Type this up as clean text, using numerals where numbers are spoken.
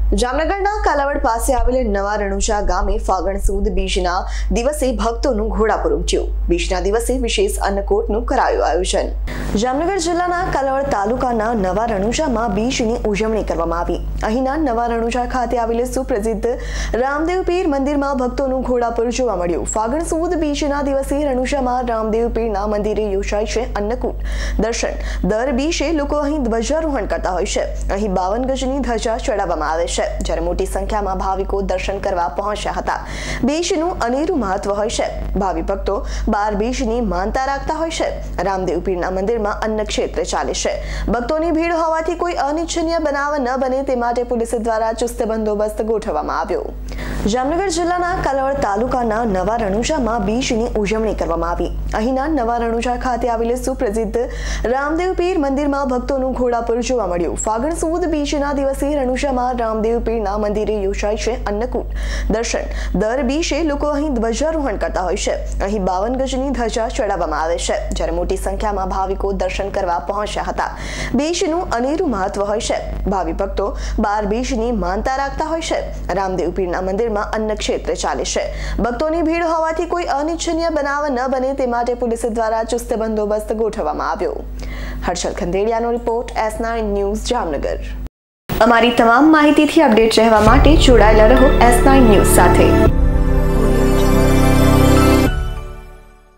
જામનગરના કાલાવડ પાસે આવેલ નવા રણુજા ગામે ફાગણ સુદ બીજના દિવસે ભક્તોનું ઘોડાપુર ઉમટ્યું। બીજના દિવસે વિશેષ અન્નકૂટનું કરાયું આયોજન। જામનગર જિલ્લાના કાલાવડ તાલુકાના નવા રણુજામાં બીજની ઉજવણી કરવામાં આવી। અહીંના નવા રણુજા ખાતે આવેલ સુપ્રસિદ્ધ રામદેવ પીર મંદિરમાં ભક્તોનું ઘોડાપુર જોવા મળ્યું। ફાગણ સુદ બીજના દિવસે રણુજામાં રામદેવ પીરના મંદિરે યોજાય છે અન્નકૂટ દર્શન। દર બીજે લોકો અહીં ધ્વજારોહણ કરતા હોય છે। અહીં 52 ગજની ધજા ચડાવવામાં આવે છે, જ્યારે મોટી સંખ્યામાં ભાવિકો દર્શન કરવા પહોંચ્યા હતા। બીજનું અનેરું મહત્વ હોય છે। ભાવિ ભક્તો 12 બીજની માનતા રાખતા હોય છે। રામદેવ પીરના મંદિરમાં અન્ન ક્ષેત્ર ચાલે છે। ભક્તોની ભીડ હોવાથી કોઈ અનિચ્છનીય બનાવ ન બને તે માટે પોલીસ દ્વારા ચુસ્ત બંદોબસ્ત ગોઠવવામાં આવ્યો। જામનગર જિલ્લાના કાલાવડ તાલુકાના નવા રણુજામાં બીજની ઉજવણી કરવામાં આવી। અહીંના નવા રણુજા ખાતે આવેલ સુપ્રસિદ્ધ રામદેવ પીર મંદિરમાં ભક્તોનું ઘોડાપુર જોવા મળ્યું। ફાગણ સુદ બીજના દિવસે રણુજામાં રામદેવ પીરના મંદિરે યોજાય છે અન્નકૂટ દર્શન। દર બીજે લોકો અહીં ધ્વજારોહણ કરતા હોય છે। અહીં 52 ગજની ધજા ચડાવવામાં આવે છે, જ્યારે મોટી સંખ્યામાં ભાવિકો દર્શન કરવા પહોંચ્યા હતા। બીજનું અનેરું મહત્વ હોય છે। ભાવિ ભક્તો 12 બીજની માનતા રાખતા હોય છે। રામદેવ પીરના મંદિરમાં અન્ન ક્ષેત્ર ચાલે છે। ભક્તોની ભીડ હોવાથી કોઈ અનિચ્છનીય બનાવ ન બને તે માટે પોલીસ દ્વારા ચુસ્ત બંદોબસ્ત ગોઠવવામાં આવ્યો। હર્ષલ ખંડેરિયાનો રિપોર્ટ S9 ન્યૂઝ જામનગર। અમારી તમામ માહિતીથી અપડેટ રહેવા માટે જોડાયેલા રહો S9 ન્યૂઝ સાથે।